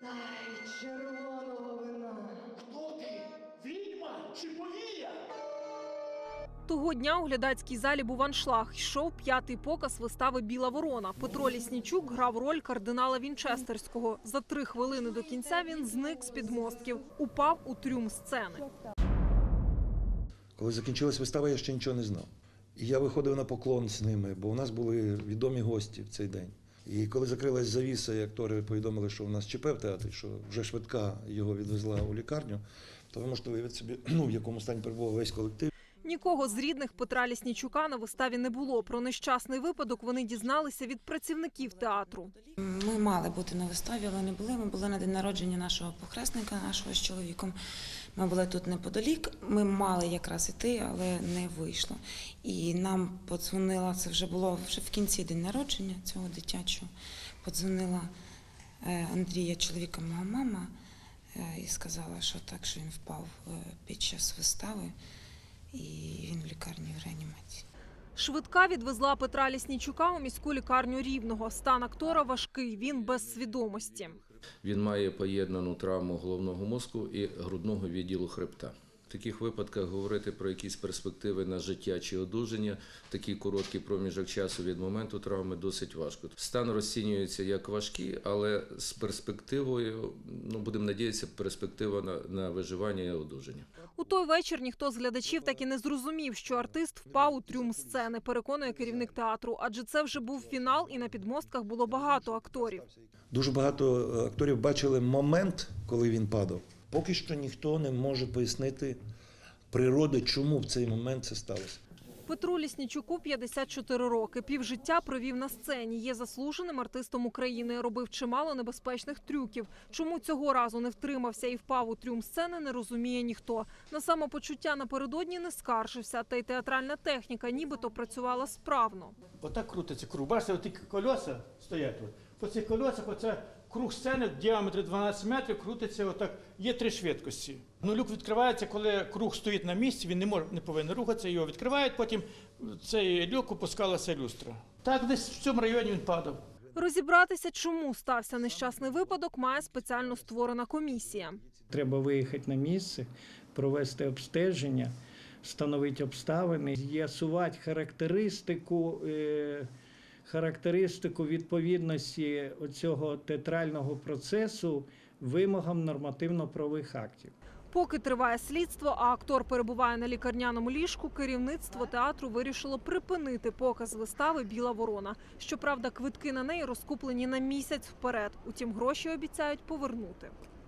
Ай, червоного вина. Хто ти? Відьма чи повія? Того дня у глядацькій залі був аншлаг. Йшов 5-й показ вистави «Біла ворона». Петро Ліснічук грав роль кардинала Вінчестерського. За 3 хвилини до кінця він зник з підмостків, упав у трюм сцени. Коли закінчилась вистава, я ще нічого не знав. І я виходив на поклон з ними, бо у нас були відомі гості в цей день. І коли закрилась завіса, і актори повідомили, що у нас ЧП в театрі, що вже швидка його відвезла у лікарню, то ви можете уявити собі, в якому стані перебував весь колектив. Нікого з рідних Петра Ліснічука на виставі не було. Про нещасний випадок вони дізналися від працівників театру. Ми мали бути на виставі, але не були. Ми були на день народження нашого похресника, нашого з чоловіком. Ми були тут неподалік. Ми мали якраз іти, але не вийшло. І нам подзвонила, це вже було в кінці день народження цього дитячого, подзвонила Андрія, чоловіка мого мама, і сказала, що так, що він впав під час вистави. І він в лікарні в реанімації. Швидка відвезла Петра Ліснічука у міську лікарню Рівного. Стан актора важкий, він без свідомості. Він має поєднану травму головного мозку і грудного відділу хребта. В таких випадках говорити про якісь перспективи на життя чи одужання в такий короткий проміжок часу від моменту травми досить важко. Стан розцінюється як важкий, але з перспективою, будемо надіятися, перспектива на виживання і одужання. У той вечір ніхто з глядачів так і не зрозумів, що артист впав у трюм сцени, переконує керівник театру. Адже це вже був фінал і на підмостках було багато акторів. Дуже багато акторів бачили момент, коли він падав. Поки що ніхто не може пояснити природи, чому в цей момент це сталося. Петру Ліснічуку 54 роки. Півжиття провів на сцені. Є заслуженим артистом України. Робив чимало небезпечних трюків. Чому цього разу не втримався і впав у трюм сцени, не розуміє ніхто. На самопочуття напередодні не скаржився. Та й театральна техніка нібито працювала справно. Отак крутиться круг. Бачите, оті кольоса стоять тут. По цих кольосах оце круг сцени в діаметрі 12 метрів крутиться отак. Є 3 швидкості. Люк відкривається, коли круг стоїть на місці, він не повинен рухатися, його відкривають, потім в цей люк опускалася люстра. Так десь в цьому районі він падав. Розібратися, чому стався нещасний випадок, має спеціально створена комісія. Треба виїхати на місце, провести обстеження, встановити обставини, з'ясувати характеристику відповідності цього театрального процесу вимогам нормативно-правових актів. Поки триває слідство, а актор перебуває на лікарняному ліжку, керівництво театру вирішило припинити показ вистави «Біла ворона». Щоправда, квитки на неї розкуплені на місяць вперед. Утім, гроші обіцяють повернути.